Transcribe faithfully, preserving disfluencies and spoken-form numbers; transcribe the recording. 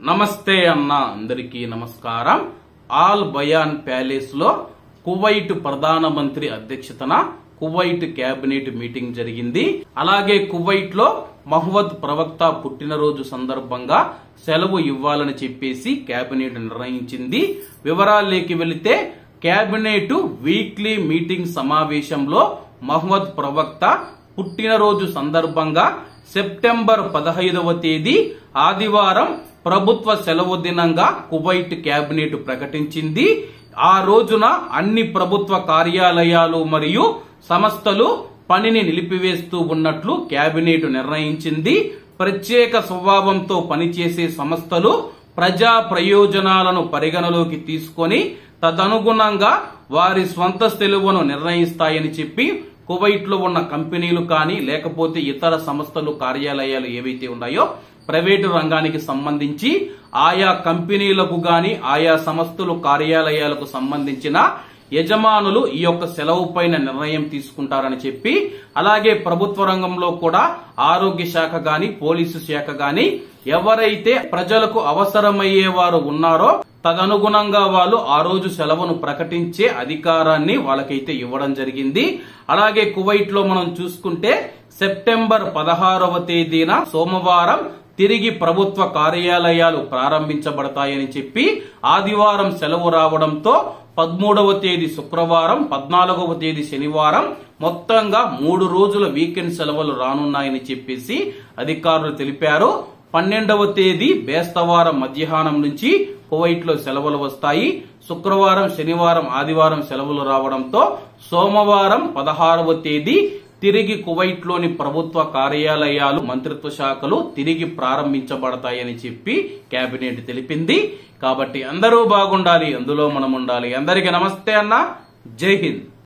నమస్తే అన్న అందరికీ నమస్కారం. ఆల్ బయాన్ ప్యాలెస్ లో కువైట్ ప్రధానమంత్రి అధ్యక్షతన కువైట్ కేబినెట్ మీటింగ్ జరిగింది. అలాగే కువైట్ లో మహ్మద్ ప్రవక్త పుట్టినరోజు సందర్భంగా సెలవు ఇవ్వాలని చెప్పేసి కేబినెట్ నిర్ణయించింది. వివరాల్లోకి వెళితే కేబినెట్ వీక్లీ మీటింగ్ సమావేశంలో మహ్మద్ ప్రవక్త పుట్టినరోజు సందర్భంగా సెప్టెంబర్ పదహైదవ తేదీ ఆదివారం ప్రభుత్వ సెలవు దినంగా కువైట్ కేబినెట్ ప్రకటించింది. ఆ రోజున అన్ని ప్రభుత్వ కార్యాలయాలు మరియు సంస్థలు పనిని నిలిపివేస్తూ ఉన్నట్లు కేబినెట్ నిర్ణయించింది. ప్రత్యేక స్వభావంతో పనిచేసే సంస్థలు ప్రజా ప్రయోజనాలను పరిగణలోకి తీసుకొని తదనుగుణంగా వారి స్వంత సెలవును నిర్ణయిస్తాయని చెప్పి కువైట్ లో ఉన్న కంపెనీలు కానీ లేకపోతే ఇతర సంస్థలు కార్యాలయాలు ఏవైతే ఉన్నాయో ప్రైవేటు రంగానికి సంబంధించి ఆయా కంపెనీలకు గాని ఆయా సంస్థలు కార్యాలయాలకు సంబంధించిన యజమానులు ఈ యొక్క సెలవు పైన నిర్ణయం తీసుకుంటారని చెప్పి, అలాగే ప్రభుత్వ రంగంలో కూడా ఆరోగ్య శాఖ గాని పోలీసు శాఖ గాని ఎవరైతే ప్రజలకు అవసరమయ్యే వారు ఉన్నారో తదనుగుణంగా వాళ్ళు ఆ రోజు సెలవును ప్రకటించే అధికారాన్ని వాళ్ళకైతే ఇవ్వడం జరిగింది. అలాగే కువైట్ లో మనం చూసుకుంటే సెప్టెంబర్ పదహారవ తేదీన సోమవారం తిరిగి ప్రభుత్వ కార్యాలయాలు ప్రారంభించబడతాయని చెప్పి ఆదివారం సెలవు రావడంతో పదమూడవ తేదీ శుక్రవారం, పద్నాలుగవ తేదీ శనివారం మొత్తంగా మూడు రోజుల వీకెండ్ సెలవులు రానున్నాయని చెప్పేసి అధికారులు తెలిపారు. పన్నెండవ తేదీ బేస్తవారం మధ్యాహ్నం నుంచి కువైట్ లో సెలవులు వస్తాయి. శుక్రవారం, శనివారం, ఆదివారం సెలవులు రావడంతో సోమవారం పదహారవ తేదీ తిరిగి కువైట్ లోని ప్రభుత్వ కార్యాలయాలు మంత్రిత్వ శాఖలు తిరిగి ప్రారంభించబడతాయని చెప్పి కేబినెట్ తెలిపింది. కాబట్టి అందరూ బాగుండాలి, అందులో మనం ఉండాలి. అందరికీ నమస్తే అన్న, జై హింద్.